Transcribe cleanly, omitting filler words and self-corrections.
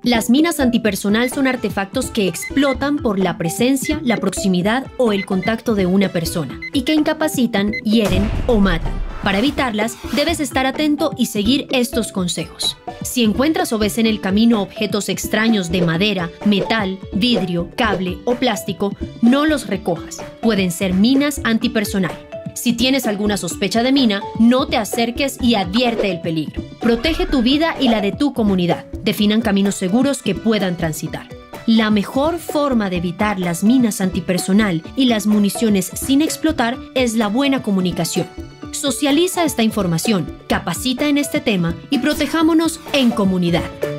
Las minas antipersonal son artefactos que explotan por la presencia, la proximidad o el contacto de una persona y que incapacitan, hieren o matan. Para evitarlas, debes estar atento y seguir estos consejos. Si encuentras o ves en el camino objetos extraños de madera, metal, vidrio, cable o plástico, no los recojas. Pueden ser minas antipersonal. Si tienes alguna sospecha de mina, no te acerques y advierte el peligro. Protege tu vida y la de tu comunidad. Definan caminos seguros que puedan transitar. La mejor forma de evitar las minas antipersonal y las municiones sin explotar es la buena comunicación. Socializa esta información, capacita en este tema y protejámonos en comunidad.